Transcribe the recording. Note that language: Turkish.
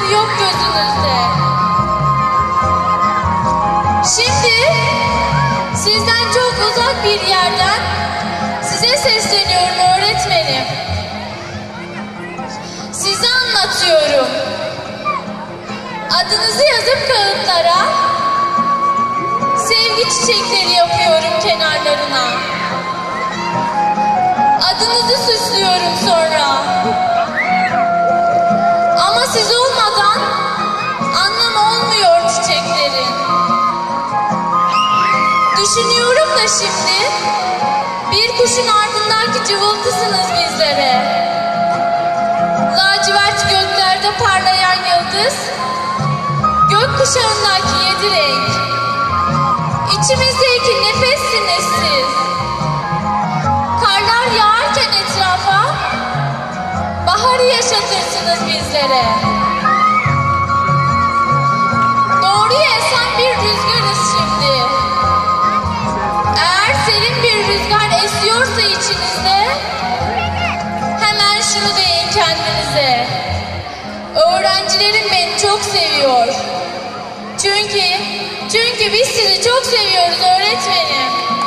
mi yok gözünüzde? Şimdi sizden çok uzak bir yerden size sesleniyorum öğretmenim. Size anlatıyorum. Adınızı yazıp kağıtlara, sevgi çiçekleri yapıyorum kenarlarına. Adınızı süslüyorum sonra. Ama siz olmadan anlam olmuyor çiçeklerin. Düşünüyorum da şimdi, bir kuşun ardındaki cıvıltısınız bizlere. Lacivert göklerde parlayan yıldız, gökkuşağındaki 7 renk. İçimizdeki nefessiniz siz. Karlar yağarken etrafa, baharı yaşatırsınız bizlere. Doğruya esen bir rüzgarız şimdi. Eğer serin bir rüzgar esiyorsa içinizde, hemen şunu deyin kendinize: öğrencilerim beni çok seviyor. Çünkü biz sizi çok seviyoruz öğretmenim.